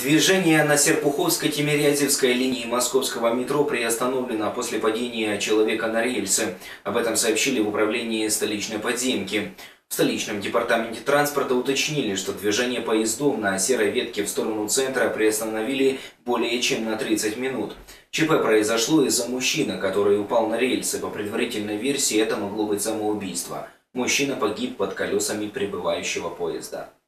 Движение на Серпуховско-Тимирязевской линии московского метро приостановлено после падения человека на рельсы. Об этом сообщили в управлении столичной подземки. В столичном департаменте транспорта уточнили, что движение поездов на серой ветке в сторону центра приостановили более чем на 30 минут. ЧП произошло из-за мужчины, который упал на рельсы. По предварительной версии, это могло быть самоубийство. Мужчина погиб под колесами прибывающего поезда.